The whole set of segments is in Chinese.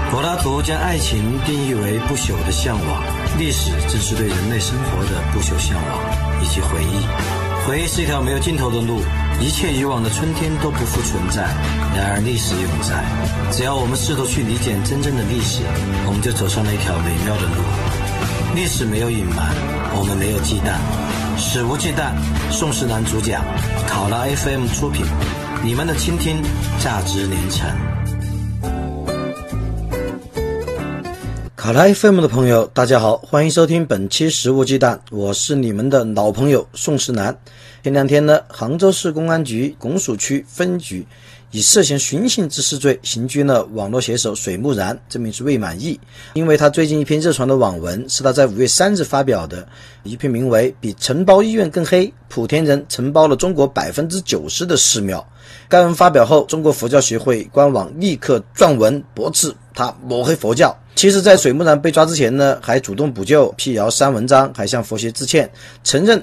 柏拉图将爱情定义为不朽的向往，历史正是对人类生活的不朽向往以及回忆。回忆是一条没有尽头的路，一切以往的春天都不复存在，然而历史永在。只要我们试图去理解真正的历史，我们就走上了一条美妙的路。历史没有隐瞒，我们没有忌惮，史无忌惮。宋时南主讲，考拉 FM 出品，你们的倾听价值连城。考拉 FM 的朋友大家好，欢迎收听本期食物鸡蛋，我是你们的老朋友宋时南。前两天呢，杭州市公安局拱墅区分局以涉嫌寻衅滋事罪刑拘了网络写手水木然，证明是未满意。因为他最近一篇热传的网文是他在5月3日发表的一篇名为比承包医院更黑，莆田人承包了中国 90% 的寺庙。该文发表后，中国佛教协会官网立刻撰文驳斥他抹黑佛教。其实在水木然被抓之前呢，还主动补救，辟谣删文章，还向佛协致歉，承认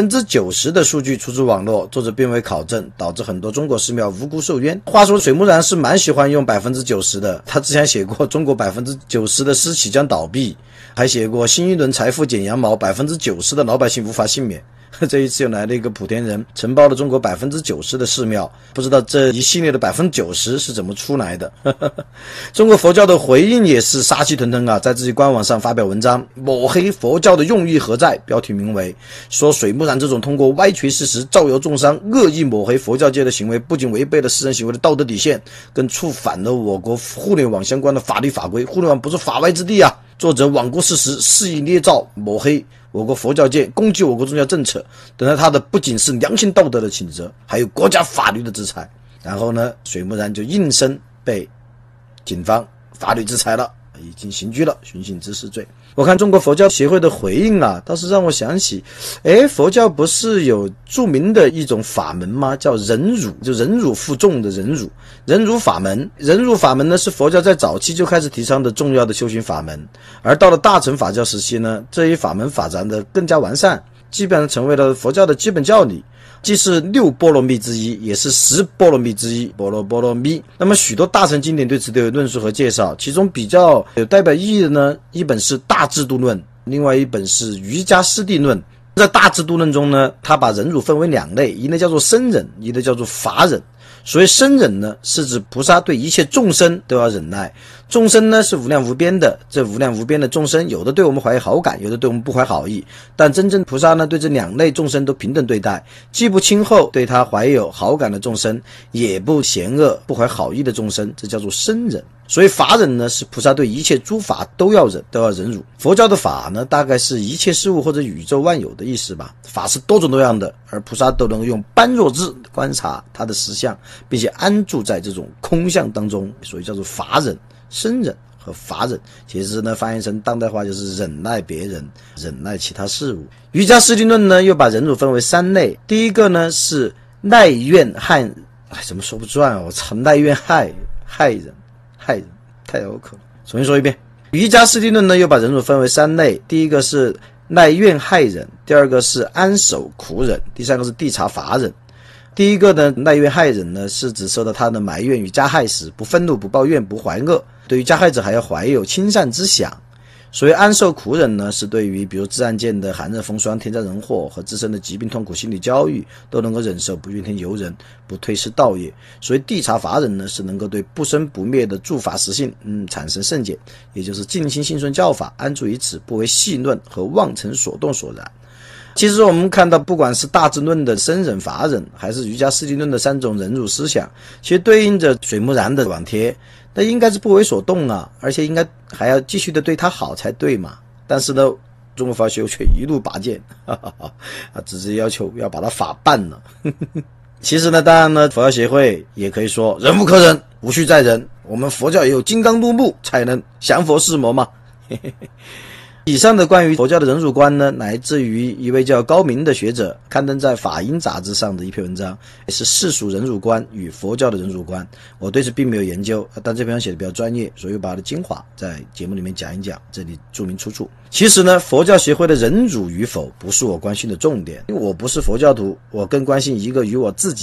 90% 的数据出自网络，作者并未考证，导致很多中国寺庙无辜受冤。话说水木然是蛮喜欢用 90% 的，他之前写过中国 90% 的私企将倒闭，还写过新一轮财富剪羊毛， 90% 的老百姓无法幸免。这一次又来了一个莆田人承包了中国 90% 的寺庙，不知道这一系列的 90% 是怎么出来的。中国佛教的回应也是杀气腾腾啊，在自己官网上发表文章，抹黑佛教的用意何在，标题名为说水木然这种通过歪曲事实造谣重伤恶意抹黑佛教界的行为，不仅违背了私人行为的道德底线，更触反了我国互联网相关的法律法规，互联网不是法外之地啊。作者罔顾事实，肆意捏造抹黑我国佛教界，攻击我国宗教政策，等待他的不仅是良心道德的谴责，还有国家法律的制裁。然后呢，水木然就应声被警方法律制裁了，已经刑拘了，寻衅滋事罪。我看中国佛教协会的回应啊，倒是让我想起，佛教不是有著名的一种法门吗？叫忍辱，就忍辱负重的忍辱，忍辱法门。忍辱法门呢，是佛教在早期就开始提倡的重要的修行法门，而到了大乘法教时期呢，这一法门发展的更加完善，基本上成为了佛教的基本教理。既是6波罗蜜之一，也是10波罗蜜之一，波罗蜜。那么许多大乘经典对此都有论述和介绍，其中比较有代表意义的呢，一本是大制度论，另外一本是瑜伽师地论。在大制度论中呢，他把忍辱分为2类，一类叫做生忍，一类叫做法忍。所谓生忍呢，是指菩萨对一切众生都要忍耐。众生呢是无量无边的，这无量无边的众生，有的对我们怀好感，有的对我们不怀好意，但真正菩萨呢，对这2类众生都平等对待，既不轻厚对他怀有好感的众生，也不嫌恶不怀好意的众生，这叫做生忍。所以法忍呢，是菩萨对一切诸法都要忍辱。佛教的法呢，大概是一切事物或者宇宙万有的意思吧。法是多种多样的，而菩萨都能够用般若智观察它的实相，并且安住在这种空相当中，所以叫做法忍、生忍和法忍。其实呢，翻译成当代话就是忍耐别人，忍耐其他事物。瑜伽师地论呢，又把忍辱分为3类。第一个呢是耐怨害，怎么说不转啊？我操，耐怨害人，太拗口了。重新说一遍。瑜伽师地论呢，又把忍辱分为3类。第一个是耐怨害忍，第二个是安守苦忍，第三个是谛察法忍。第一个呢，耐怨害忍呢，是指受到他的埋怨与加害时，不愤怒、不抱怨、不怀恶，对于加害者还要怀有亲善之想。所谓安受苦忍呢，是对于比如自然界的寒热风霜、天灾人祸和自身的疾病痛苦、心理焦虑都能够忍受，不怨天尤人，不推失道业。所以谛察法忍呢，是能够对不生不灭的诸法实性产生圣解，也就是尽心信顺教法，安住于此，不为戏论和妄尘所动所染。其实我们看到，不管是大智论的生忍法忍，还是瑜伽师地论的3种忍辱思想，其实对应着水木然的网贴，那应该是不为所动啊，而且应该还要继续的对他好才对嘛。但是呢，中国佛学却一路拔剑，只是要求要把他法办了。其实呢，当然呢，佛教协会也可以说忍无可忍，无需再忍。我们佛教也有金刚怒目，才能降佛释魔嘛。以上的关于佛教的忍辱观呢，来自于一位叫高明的学者刊登在法音杂志上的一篇文章，是世俗忍辱观与佛教的忍辱观。我对此并没有研究，但这篇写的比较专业，所以我把它的精华在节目里面讲一讲，这里注明出处。其实呢，佛教协会的忍辱与否不是我关心的重点，因为我不是佛教徒，我更关心一个与我自己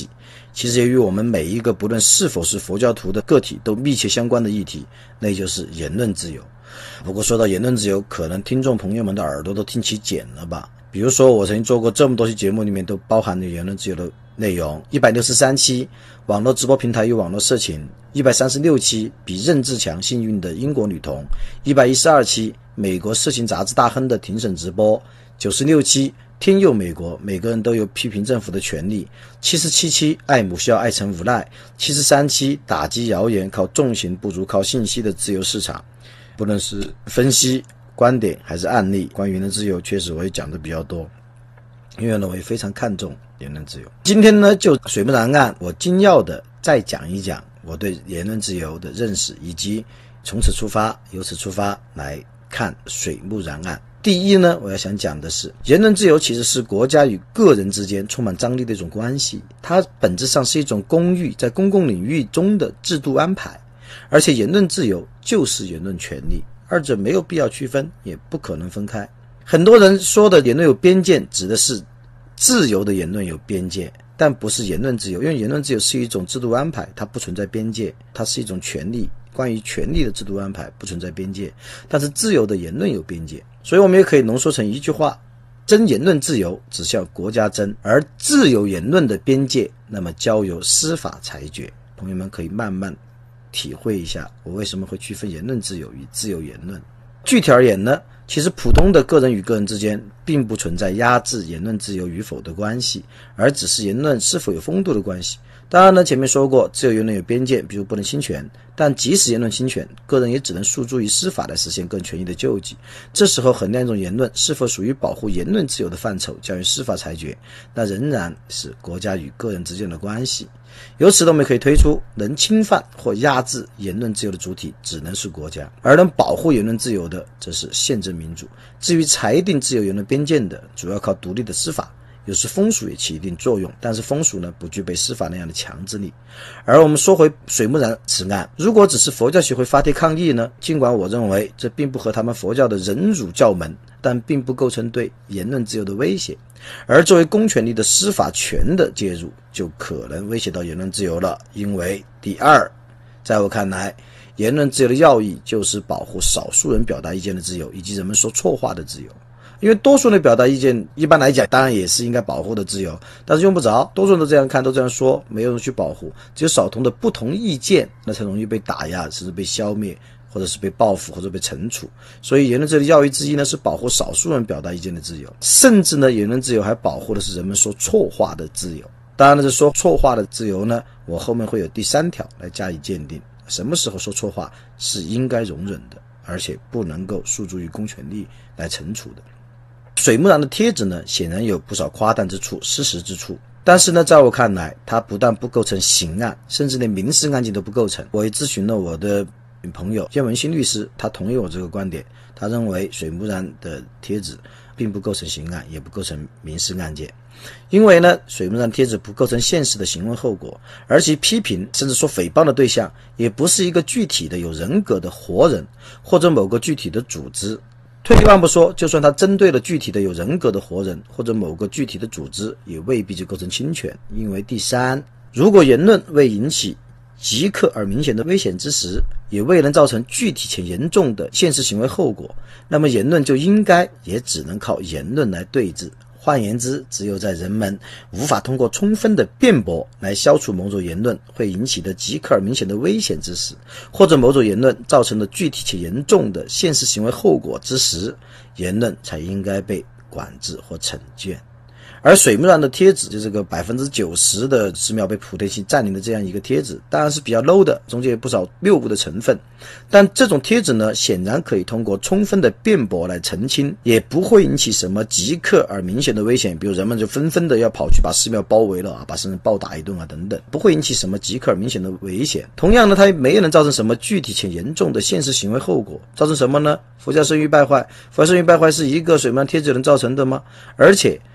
其实也与我们每一个不论是否是佛教徒的个体都密切相关的议题，那就是言论自由。不过说到言论自由，可能听众朋友们的耳朵都听起茧了吧。比如说我曾经做过这么多期节目，里面都包含了言论自由的内容，163期网络直播平台与网络色情，136期比任志强幸运的英国女童，112期美国色情杂志大亨的庭审直播，96期天佑美国，每个人都有批评政府的权利，77期爱母校爱成无赖，73期打击谣言靠重刑不如靠信息的自由市场。不论是分析观点还是案例，关于言论自由确实我也讲的比较多，因为呢我也非常看重言论自由。今天呢就水木然案，我精要的再讲一讲我对言论自由的认识，以及从此出发由此出发来看水木然案。第一呢，我要想讲的是，言论自由其实是国家与个人之间充满张力的一种关系，它本质上是一种公域在公共领域中的制度安排，而且言论自由就是言论权利，二者没有必要区分，也不可能分开。很多人说的言论有边界，指的是自由的言论有边界，但不是言论自由，因为言论自由是一种制度安排，它不存在边界，它是一种权利，关于权利的制度安排不存在边界，但是自由的言论有边界。所以我们也可以浓缩成一句话，真言论自由只向国家争，而自由言论的边界那么交由司法裁决。朋友们可以慢慢体会一下我为什么会区分言论自由与自由言论。具体而言呢，其实普通的个人与个人之间并不存在压制言论自由与否的关系，而只是言论是否有风度的关系。当然呢，前面说过自由言论有边界，比如不能侵权，但即使言论侵权，个人也只能诉诸于司法来实现个人权益的救济。这时候衡量一种言论是否属于保护言论自由的范畴，交由司法裁决，那仍然是国家与个人之间的关系。由此我们可以推出，能侵犯或压制言论自由的主体只能是国家，而能保护言论自由的则是宪政民主。至于裁定自由言论边界的，主要靠独立的司法，有时风俗也起一定作用，但是风俗呢不具备司法那样的强制力。而我们说回水木然此案，如果只是佛教协会发帖抗议呢，尽管我认为这并不合他们佛教的忍辱教门，但并不构成对言论自由的威胁。而作为公权力的司法权的介入，就可能威胁到言论自由了。因为第二，在我看来，言论自由的要义就是保护少数人表达意见的自由，以及人们说错话的自由。因为多数人表达意见一般来讲当然也是应该保护的自由，但是用不着，多数人都这样看都这样说，没有人去保护，只有少数的不同意见那才容易被打压，甚至被消灭，或者是被报复，或者被惩处。所以言论自由的要义之一呢，是保护少数人表达意见的自由，甚至呢言论自由还保护的是人们说错话的自由。当然了，这说错话的自由呢，我后面会有第3条来加以鉴定，什么时候说错话是应该容忍的，而且不能够诉诸于公权力来惩处的。水木然的帖子呢，显然有不少夸诞之处、失实之处，但是呢，在我看来，它不但不构成刑案，甚至连民事案件都不构成。我也咨询了我的朋友叶文新律师，他同意我这个观点，他认为水木然的帖子并不构成刑案，也不构成民事案件。因为呢，水木然帖子不构成现实的行为后果，而其批评甚至说诽谤的对象也不是一个具体的有人格的活人，或者某个具体的组织。退一万步说，就算他针对了具体的有人格的活人或者某个具体的组织，也未必就构成侵权。因为第三，如果言论未引起即刻而明显的危险之时，也未能造成具体且严重的现实行为后果，那么言论就应该也只能靠言论来对治。换言之，只有在人们无法通过充分的辩驳来消除某种言论会引起的即刻而明显的危险之时，或者某种言论造成的具体且严重的现实行为后果之时，言论才应该被管制或惩戒。而水木然的帖子，就这个 90% 的寺庙被莆田系占领的这样一个帖子，当然是比较 low 的，中间有不少谬误的成分，但这种帖子呢，显然可以通过充分的辩驳来澄清，也不会引起什么即刻而明显的危险，比如人们就纷纷的要跑去把寺庙包围了啊，把僧人暴打一顿啊等等，不会引起什么即刻而明显的危险。同样呢，它也没能造成什么具体且严重的现实行为后果。造成什么呢？佛教声誉败坏，佛教声誉败坏是一个水木然帖子能造成的吗？而且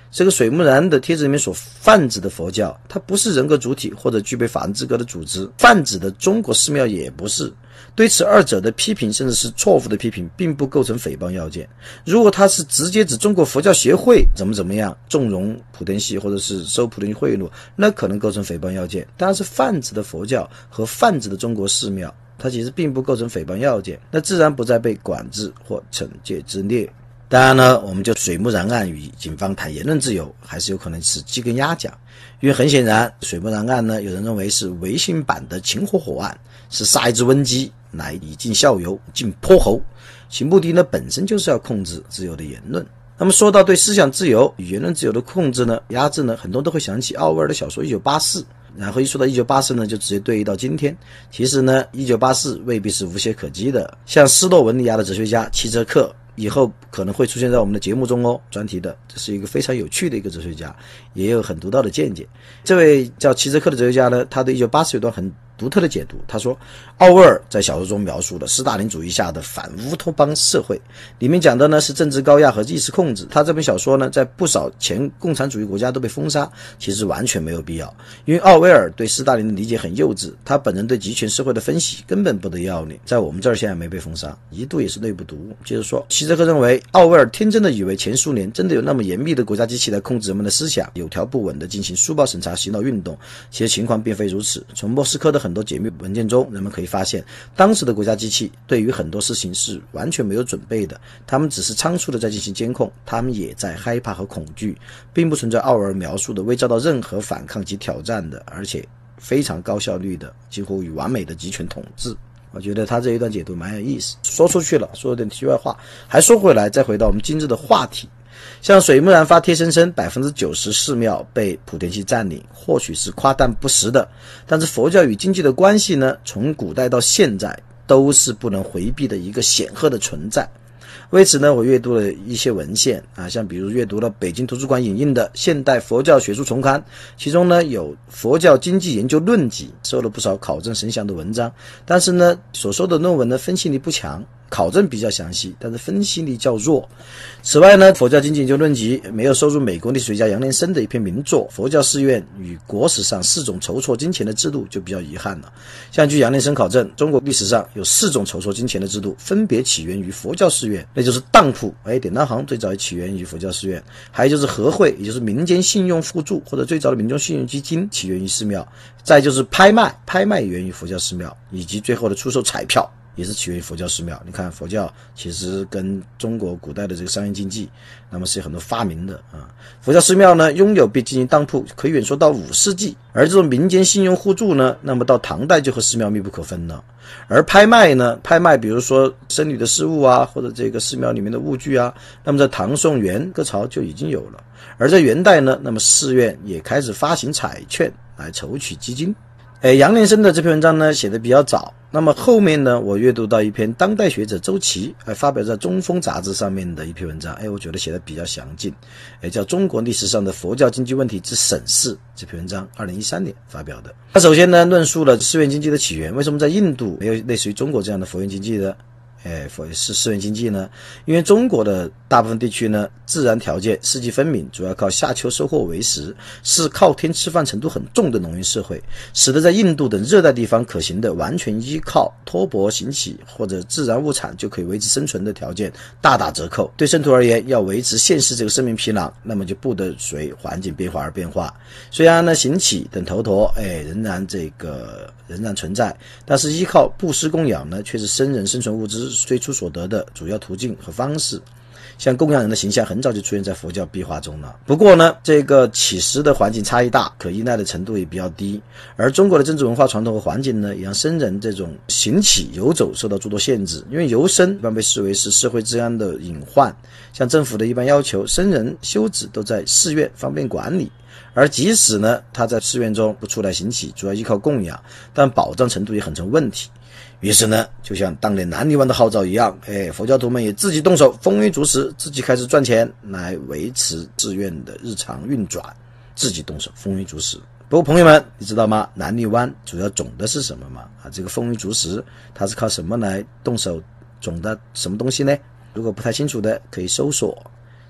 这个水木然的帖子里面所泛指的佛教，它不是人格主体或者具备法人资格的组织，泛指的中国寺庙也不是。对此二者的批评，甚至是错误的批评，并不构成诽谤要件。如果他是直接指中国佛教协会怎么样纵容莆田系或者是收莆田系贿赂，那可能构成诽谤要件。但是泛指的佛教和泛指的中国寺庙，它其实并不构成诽谤要件，那自然不在被管制或惩戒之列。当然呢，我们就水木然案与警方谈言论自由，还是有可能是鸡跟鸭讲。因为很显然，水木然案呢，有人认为是微型版的秦火火案，是杀一只瘟鸡来以儆效尤，尽泼猴，其目的呢本身就是要控制自由的言论。那么说到对思想自由与言论自由的控制呢、压制呢，很多人都会想起奥威尔的小说1984，然后一说到1984呢，就直接对应到今天。其实呢，1984未必是无懈可击的。像斯洛文尼亚的哲学家齐泽克，以后可能会出现在我们的节目中哦，专题的，这是一个非常有趣的一个哲学家，也有很独到的见解。这位叫齐泽克的哲学家呢，他对1984有段很独特的解读。他说，奥威尔在小说中描述了斯大林主义下的反乌托邦社会，里面讲的呢是政治高压和意识控制。他这本小说呢，在不少前共产主义国家都被封杀，其实完全没有必要。因为奥威尔对斯大林的理解很幼稚，他本人对集权社会的分析根本不得要领，在我们这儿现在没被封杀，一度也是内部读物。接着说，齐泽克认为奥威尔天真的以为前苏联真的有那么严密的国家机器来控制人们的思想，有条不紊地进行书报审查洗脑运动。其实情况并非如此。从莫斯科的很多解密文件中，人们可以发现，当时的国家机器对于很多事情是完全没有准备的，他们只是仓促地在进行监控，他们也在害怕和恐惧，并不存在奥威尔描述的未遭到任何反抗及挑战的，而且非常高效率的几乎与完美的集权统治。我觉得他这一段解读蛮有意思，说出去了，说有点题外话。还说回来，再回到我们今日的话题，像水木然发帖声称 90% 寺庙被莆田系占领，或许是夸诞不实的，但是佛教与经济的关系呢，从古代到现在都是不能回避的一个显赫的存在。为此呢，我阅读了一些文献啊，像比如阅读了北京图书馆引印的《现代佛教学术丛刊》，其中呢有《佛教经济研究论集》，收了不少考证神详的文章，但是呢所收的论文呢分析力不强，考证比较详细，但是分析力较弱。此外呢，《佛教经济研究论集》没有收入美国历史学家杨连生的一篇名作《佛教寺院与国史上4种筹措金钱的制度》，就比较遗憾了。像据杨连生考证，中国历史上有4种筹措金钱的制度，分别起源于佛教寺院，那就是当铺，典当行最早也起源于佛教寺院，还有就是和会，也就是民间信用互助或者最早的民众信用基金起源于寺庙，再就是拍卖源于佛教寺庙，以及最后的出售彩票也是起源于佛教寺庙。你看佛教其实跟中国古代的这个商业经济那么是有很多发明的啊。佛教寺庙呢拥有并经营当铺可以远说到5世纪，而这种民间信用互助呢，那么到唐代就和寺庙密不可分了。而拍卖呢，拍卖比如说僧侣的事物啊，或者这个寺庙里面的物具啊，那么在唐宋元各朝就已经有了。而在元代呢，那么寺院也开始发行彩券来筹取基金。杨连生的这篇文章呢写的比较早，那么后面呢我阅读到一篇当代学者周琦发表在中锋杂志上面的一篇文章，我觉得写的比较详尽，叫《中国历史上的佛教经济问题之审视》，这篇文章2013年发表的。他首先呢论述了寺院经济的起源，为什么在印度没有类似于中国这样的佛院经济的是寺院经济呢？因为中国的大部分地区呢，自然条件四季分明，主要靠夏秋收获为食，是靠天吃饭程度很重的农业社会，使得在印度等热带地方可行的完全依靠托钵行乞或者自然物产就可以维持生存的条件大打折扣。对圣徒而言，要维持现世这个生命皮囊，那么就不得随环境变化而变化。虽然呢行乞等头陀仍然存在，但是依靠布施供养呢，却是僧人生存物资最初所得的主要途径和方式。像供养人的形象很早就出现在佛教壁画中了。不过呢，这个乞食的环境差异大，可依赖的程度也比较低。而中国的政治文化传统和环境呢，也让僧人这种行乞游走受到诸多限制。因为游僧一般被视为是社会治安的隐患，像政府的一般要求，僧人修止都在寺院，方便管理。而即使呢他在寺院中不出来行乞，主要依靠供养，但保障程度也很成问题。于是呢，就像当年南泥湾的号召一样，佛教徒们也自己动手，丰衣足食，自己开始赚钱来维持寺院的日常运转，自己动手，丰衣足食。不过朋友们，你知道吗？南泥湾主要种的是什么吗？这个丰衣足食，它是靠什么来动手种的什么东西呢？如果不太清楚的，可以搜索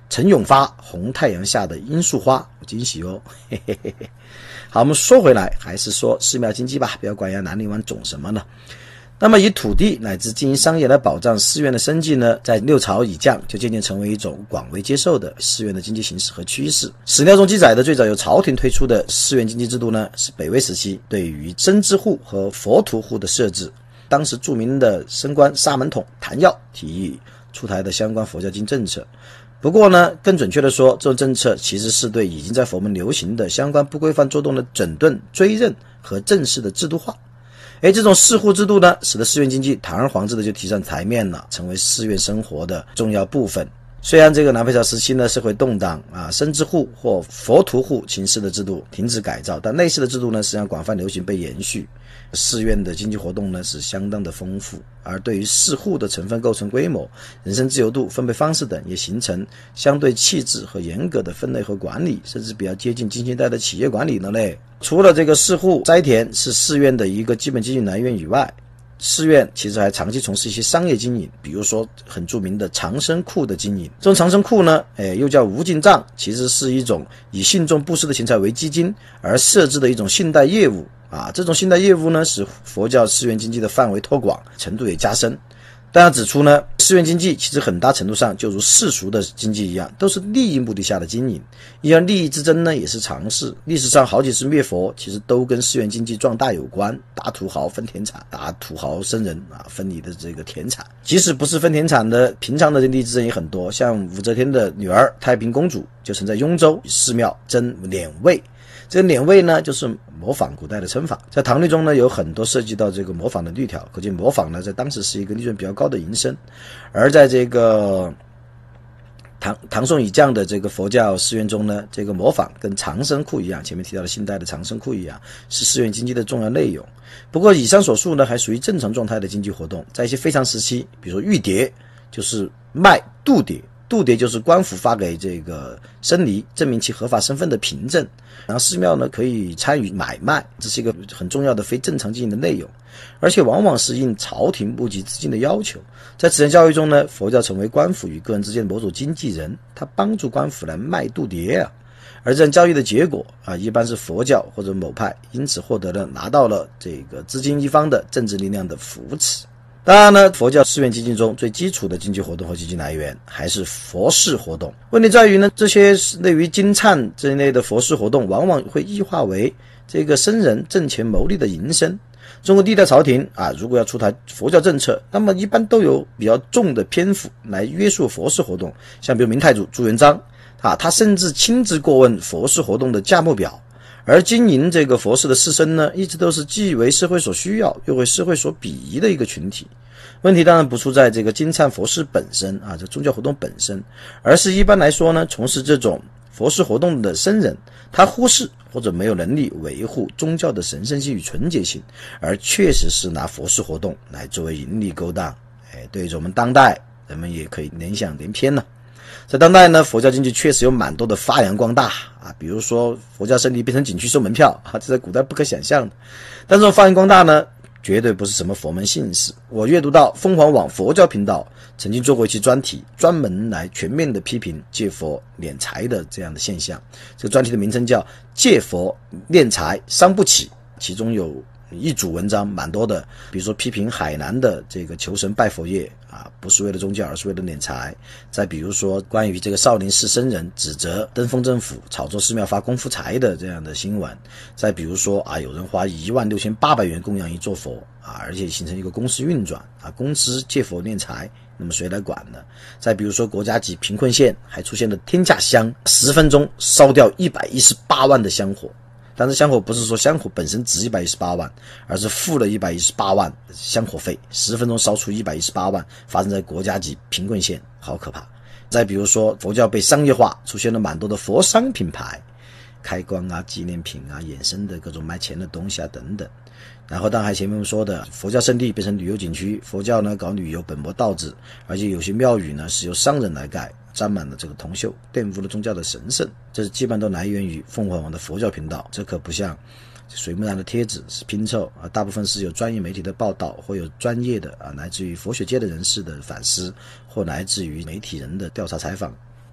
陈永发红太阳下的罂粟花，惊喜哦，嘿嘿嘿嘿。好，我们说回来，还是说寺庙经济吧，不要管呀哪里玩种什么呢。那么以土地乃至经营商业来保障寺院的生计呢，在六朝以降就渐渐成为一种广为接受的寺院的经济形式和趋势。史料中记载的最早由朝廷推出的寺院经济制度呢，是北魏时期对于僧之户和佛徒户的设置。当时著名的僧官沙门统谭耀提议出台的相关佛教经政策。不过呢，更准确的说，这种政策其实是对已经在佛门流行的相关不规范作动的整顿、追认和正式的制度化。这种寺户制度呢，使得寺院经济堂而皇之的就提上台面了，成为寺院生活的重要部分。虽然这个南北朝时期呢，社会动荡僧之户或佛徒户形式的制度停止改造，但类似的制度呢，实际上广泛流行被延续。寺院的经济活动呢是相当的丰富，而对于寺户的成分构成规模、人身自由度、分配方式等，也形成相对细致和严格的分类和管理，甚至比较接近近现代的企业管理了嘞。除了这个寺户斋田是寺院的一个基本经济来源以外，寺院其实还长期从事一些商业经营，比如说很著名的长生库的经营。这种长生库呢，又叫无尽账，其实是一种以信众布施的钱财为基金而设置的一种信贷业务。这种信贷业务呢，使佛教寺院经济的范围拓广，程度也加深。但要指出呢，寺院经济其实很大程度上就如世俗的经济一样，都是利益目的下的经营。而利益之争呢，也是常事。历史上好几次灭佛，其实都跟寺院经济壮大有关。大土豪分田产，大土豪僧人分你的这个田产。即使不是分田产的，平常的利益之争也很多。像武则天的女儿太平公主，就曾在雍州寺庙争敛位。这个敛位呢，就是模仿古代的称法，在唐律中呢有很多涉及到这个模仿的律条，可见模仿呢在当时是一个利润比较高的营生。而在这个唐宋以降的这个佛教寺院中呢，这个模仿跟长生库一样，前面提到的信贷的长生库一样，是寺院经济的重要内容。不过以上所述呢，还属于正常状态的经济活动。在一些非常时期，比如说玉牒，就是卖度牒，度牒就是官府发给这个僧尼证明其合法身份的凭证，然后寺庙呢可以参与买卖，这是一个很重要的非正常经营的内容，而且往往是应朝廷募集资金的要求。在慈善教育中呢，佛教成为官府与个人之间的某种经纪人，他帮助官府来卖度牒而这样交易的结果一般是佛教或者某派因此获得了拿到了这个资金一方的政治力量的扶持。当然呢，佛教寺院经济中最基础的经济活动和经济来源还是佛事活动。问题在于呢，这些类于经忏这一类的佛事活动往往会异化为这个僧人挣钱牟利的营生。中国历代朝廷如果要出台佛教政策，那么一般都有比较重的篇幅来约束佛事活动。像比如明太祖朱元璋他甚至亲自过问佛事活动的价目表。而经营这个佛事的士绅呢，一直都是既为社会所需要，又为社会所鄙夷的一个群体。问题当然不出在这个经忏佛事本身这宗教活动本身，而是一般来说呢，从事这种佛事活动的僧人，他忽视或者没有能力维护宗教的神圣性与纯洁性，而确实是拿佛事活动来作为盈利勾当。对于我们当代人们也可以联想连篇了。在当代呢，佛教经济确实有蛮多的发扬光大比如说佛教圣地变成景区收门票这在古代不可想象的。但这种发扬光大呢，绝对不是什么佛门幸事。我阅读到凤凰网佛教频道曾经做过一期专题，专门来全面的批评借佛敛财的这样的现象。这个专题的名称叫借佛敛财伤不起，其中有一组文章蛮多的，比如说批评海南的这个求神拜佛业不是为了宗教，而是为了敛财。再比如说关于这个少林寺僧人指责登封政府炒作寺庙发功夫财的这样的新闻。再比如说有人花16800元供养一座佛而且形成一个公司运转公司借佛敛财，那么谁来管呢？再比如说国家级贫困县还出现了天价香，10分钟烧掉118万的香火。但是香火不是说香火本身值118万，而是付了118万香火费，10分钟烧出118万，发生在国家级贫困县，好可怕。再比如说佛教被商业化，出现了蛮多的佛商品牌，开光纪念品衍生的各种卖钱的东西等等。然后当然还前面说的佛教圣地变成旅游景区，佛教呢搞旅游本末倒置，而且有些庙宇呢是由商人来盖，沾满了这个铜锈，玷污了宗教的神圣。这基本都来源于凤凰网的佛教频道，这可不像水木兰的帖子是拼凑大部分是有专业媒体的报道，或有专业的来自于佛学界的人士的反思，或来自于媒体人的调查采访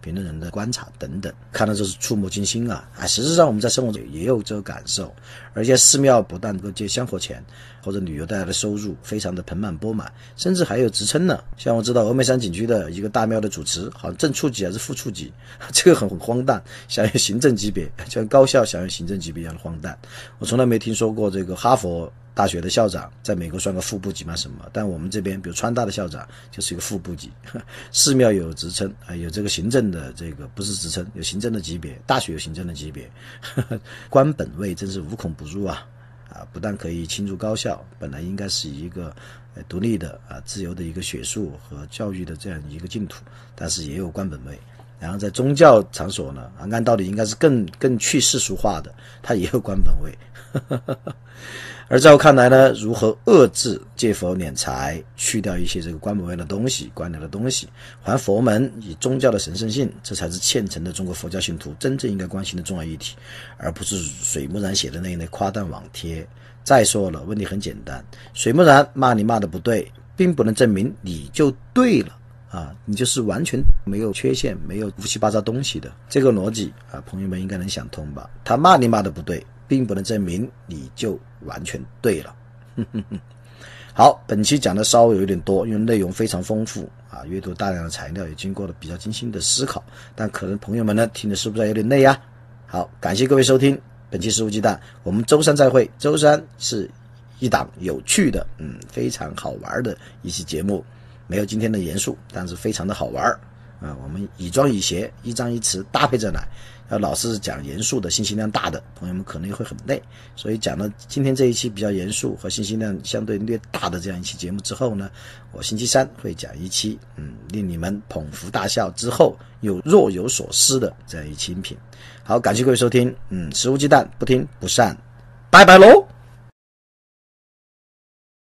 评论人的观察等等，看到这是触目惊心啊！实际上我们在生活中也有这个感受，而且寺庙不但能够接香火钱或者旅游带来的收入非常的盆满钵满，甚至还有职称呢。像我知道峨眉山景区的一个大庙的主持好像正处级还是副处级，这个很荒诞，享有行政级别，像高校享有行政级别一样的荒诞。我从来没听说过这个哈佛大学的校长在美国算个副部级嘛什么，但我们这边比如川大的校长就是一个副部级。寺庙有职称有这个行政的这个不是职称，有行政的级别，大学有行政的级别。官本位真是无孔不入啊！不但可以侵入高校，本来应该是一个独立的自由的一个学术和教育的这样一个净土，但是也有官本位。然后在宗教场所呢，按道理应该是更去世俗化的，它也有官本位。而在我看来呢，如何遏制借佛敛财，去掉一些这个官本位的东西、官僚的东西，还佛门以宗教的神圣性，这才是虔诚的中国佛教信徒真正应该关心的重要议题，而不是水木然写的那一类夸诞网贴。再说了，问题很简单，水木然骂你骂的不对，并不能证明你就对了你就是完全没有缺陷，没有乌七八糟东西的。这个逻辑朋友们应该能想通吧？他骂你骂的不对，并不能证明你就完全对了。好，本期讲的稍微有点多，因为内容非常丰富阅读大量的材料，也经过了比较精心的思考，但可能朋友们呢听的是不是有点累啊？好，感谢各位收听本期食物鸡蛋，我们周三再会。周三是一档有趣的非常好玩的一期节目，没有今天的严肃，但是非常的好玩我们以庄以谐，一张一弛搭配着来，要老是讲严肃的信息量大的，朋友们可能会很累，所以讲了今天这一期比较严肃和信息量相对略大的这样一期节目之后呢，我星期三会讲一期令你们捧腹大笑之后又若有所思的这样一期音频。好，感谢各位收听食物鸡蛋不听不散，拜拜喽。